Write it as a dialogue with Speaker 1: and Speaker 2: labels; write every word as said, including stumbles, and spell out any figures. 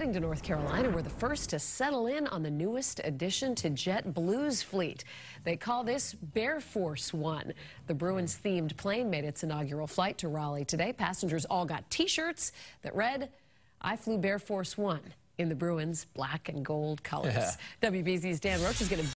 Speaker 1: heading to North Carolina. We're the first to settle in on the newest addition to JetBlue's fleet. They call this Bear Force One. The Bruins-themed plane made its inaugural flight to Raleigh today. Passengers all got T-shirts that read, "I flew Bear Force One," in the Bruins' black and gold colors. Yeah. W B Z's Dan Roach is going to